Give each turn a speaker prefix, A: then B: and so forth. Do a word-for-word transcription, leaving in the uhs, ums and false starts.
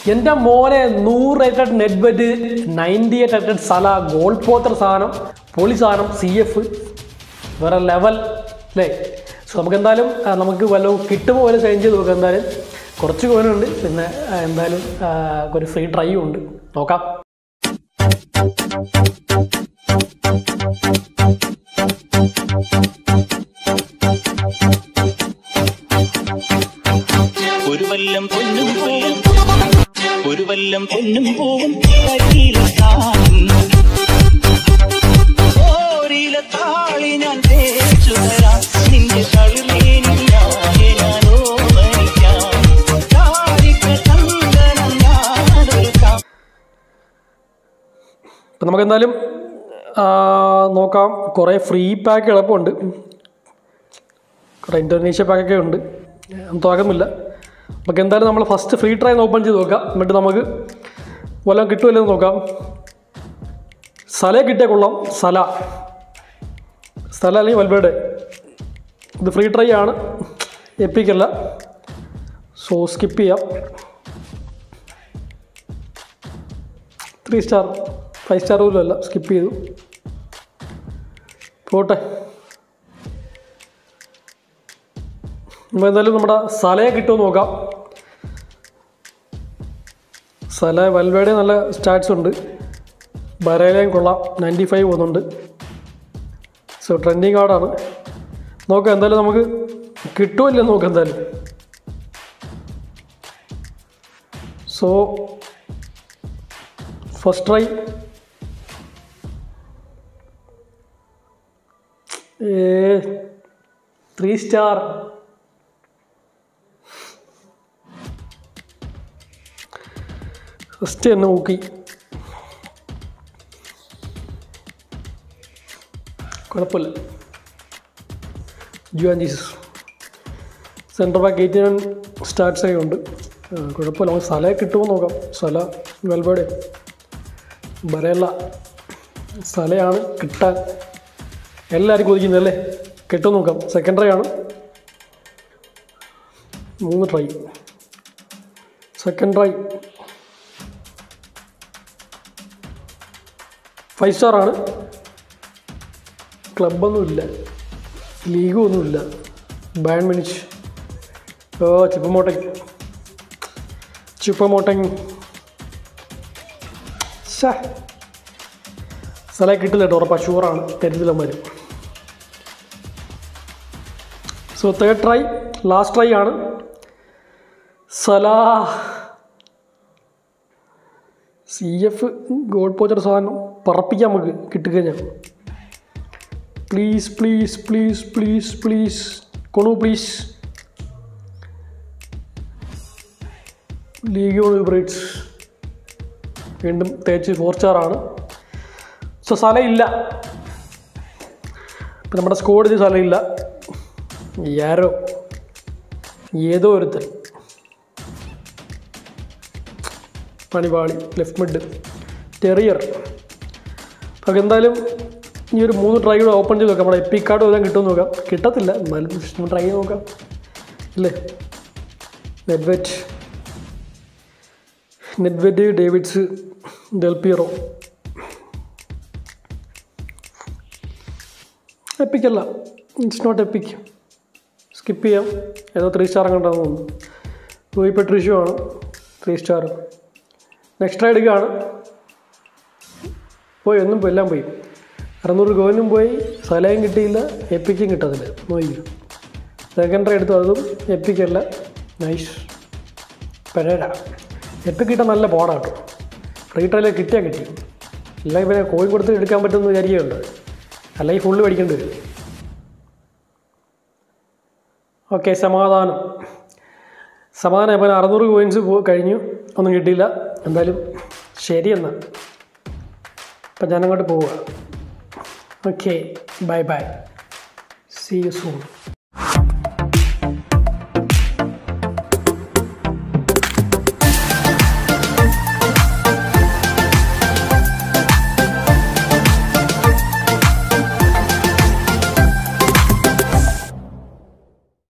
A: എൻ്റെ മോനെ നൂറ് rated Nedved ninety eight rated Salah goal poacher സാധനം പൊളി സാധനം സി എഫ് വേറെ ലെവൽ അല്ലേ. സോ നമുക്ക് എന്തായാലും നമുക്ക് വല്ല കിട്ടുമ്പോൾ പോലെ സൈൻ ചെയ്ത് നോക്കാം. എന്തായാലും കുറച്ച് കോയിനുണ്ട്, പിന്നെ എന്തായാലും ഒരു ഫ്രീ ട്രൈയും ഉണ്ട്, നോക്കാം.
B: ഒരു വല്ലം പൊന്നും പോവും ഒരു വല്ലം പൊന്നും പോവും ഓരില താളി ഞാൻ തേച്ചു തരാം നിന്റെ തളിർമേനിയാകെ ഞാനോ മരിക്കാം താരിക്ക ചന്ദനം ഞാനൊരുക്കാം.
A: അപ്പം നമുക്കെന്തായാലും നോക്കാം. കുറേ ഫ്രീ പാക്ക് എളുപ്പമുണ്ട്, കുറേ ഇന്തോനേഷ്യ പാക്കൊക്കെ ഉണ്ട്, തുറക്കുന്നില്ല. നമുക്ക് എന്തായാലും നമ്മൾ ഫസ്റ്റ് ഫ്രീ ട്രൈ ഓപ്പൺ ചെയ്ത് നോക്കാം, എന്നിട്ട് നമുക്ക് വല്ലതും കിട്ടുമല്ലോ എന്ന് നോക്കാം. സല കിട്ടിയാൽ കൊള്ളാം. സല സല അല്ലെങ്കിൽ വൽബേഡ്. ഇത് ഫ്രീ ട്രൈ ആണ്, എപ്പിക്കല്ല. സോ സ്കിപ്പ് ചെയ്യാം. ത്രീ സ്റ്റാർ ഫൈവ് സ്റ്റാർ പോലും അല്ല, സ്കിപ്പ് ചെയ്തു പോട്ടെ. നമ്മൾ എന്തായാലും നമ്മുടെ സലയെ കിട്ടുമെന്ന് നോക്കാം. സല വൽവേടെ നല്ല സ്റ്റാറ്റ്സ് ഉണ്ട്, ബരേലയും കൊള്ളാം, നയൻറ്റി ഫൈവ് പോകുന്നുണ്ട്. സോ ട്രെൻഡിങ് കാർഡാണ്, നോക്കാം എന്തായാലും നമുക്ക് കിട്ടുമല്ലോ നോക്കാം എന്തായാലും. So first try. A three star. First തന്നെ നോക്കി, കുഴപ്പമില്ല. Juan Jesus centre back eighty nine stats ഒക്കെ ഉണ്ട്, കുഴപ്പമില്ല. നമുക്ക് സല കിട്ടുമോ നോക്കാം. സല വെൽബേഡ് ബരേല സലയാണ് കിട്ടാൻ എല്ലാവരും കൊതിക്കുന്നതല്ലേ, കിട്ടും നോക്കാം. സെക്കൻഡ് ട്രൈ ആണ്, മൂന്ന് ട്രൈ. സെക്കൻഡ് ട്രൈ ഫൈവ് സ്റ്റാറാണ്. ക്ലബ്ബൊന്നുമില്ല, ലീഗും ഒന്നുമില്ല. Bayern Munich. ഓ ചിപ്പമോട്ടങ് ചിപ്പമോട്ടങ് ഷാ സല കിട്ടില്ല കേട്ടോ, ഉറപ്പാ ഷുവറാണ്, കരുതില്ലമാർ. So third try, last try ആണ്. Salah C F goal poacher സാധനം പറപ്പിക്കാം നമുക്ക് കിട്ടുകഴിഞ്ഞാൽ. Please please please please please കൊണു പ്ലീസ്. ലീഗ് ഓൺ ബ്രൈറ്റ്സ് വീണ്ടും തേച്ച് ഫോർ സ്റ്റാറാണ്. സോ സലയില്ല, ഇപ്പം നമ്മുടെ സ്കോഡിൽ സലയില്ല. ആരോ ഏതോ ഒരുത്തൻ പണിപാളി ലെഫ്റ്റ് മിഡ് ടെറിയർ. അപ്പോൾ എന്തായാലും ഈ ഒരു മൂന്ന് ട്രൈ കൂടെ ഓപ്പൺ ചെയ്ത് നോക്കാം. നമ്മുടെ എപ്പിക് കാർഡ് വല്ലതും കിട്ടുമെന്ന് നോക്കാം. കിട്ടത്തില്ല, എന്നാലും ട്രൈ ചെയ്ത് നോക്കാം അല്ലേ. Nedved Nedved Davids Del Piero. എപ്പിക്കല്ല, ഇറ്റ്സ് നോട്ട് എപ്പിക്, സ്കിപ്പ് ചെയ്യാം. ഏതോ ത്രീ സ്റ്റാർ കണ്ടാന്ന് തോന്നുന്നു. റൂയി പെട്രീഷ്യോ ആണ് ത്രീ സ്റ്റാർ. നെക്സ്റ്റ് ട്രൈ എടുക്കുകയാണ്. പോയി ഒന്നും എല്ലാം പോയി. അറുന്നൂറ് ഗോയിനും പോയി, സലയും കിട്ടിയില്ല, എപ്പിക്കും കിട്ടത്തില്ല. നോക്കി സെക്കൻഡ് ട്രൈ എടുത്തു, അതും എപ്പിക്കല്ല. Nice Pereira. എപ്പിക്ക് കിട്ടാൻ നല്ല പോടാട്ടോ. ഫ്രീ ട്രയൽ കിട്ടിയാൽ കിട്ടി, എല്ലാം ഇവരെ കോയിൻ കൊടുത്ത് എടുക്കാൻ പറ്റുമെന്ന് വിചാരിക്കുന്നുണ്ട്, അല്ലെങ്കിൽ ഫുള്ള് മേടിക്കേണ്ടി വരും. ഓക്കെ, സമാധാനം സമാധാനം. അപ്പോൾ അറുന്നൂറ് കോയിൻസ് പോ കഴിഞ്ഞു, ഒന്നും കിട്ടിയില്ല. എന്തായാലും ശരി എന്നാൽ അപ്പം ഞാനങ്ങോട്ട് പോവുക. Okay, bye bye, see you soon.